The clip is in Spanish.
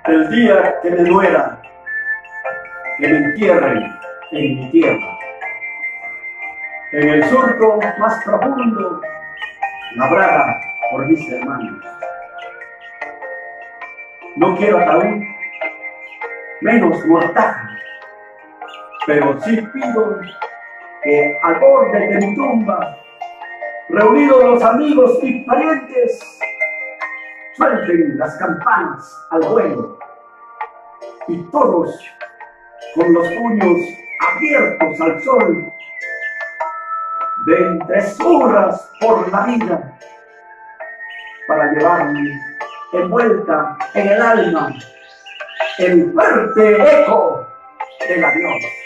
El día que me muera, que me entierren en mi tierra, en el surco más profundo, labrada por mis hermanos. No quiero ataúd, menos mortaja, pero sí pido que al borde de mi tumba, reunidos los amigos y parientes, suelten las campanas al vuelo y todos con los puños abiertos al sol, de entresurras por la vida, para llevarme envuelta en el alma el fuerte eco del adiós.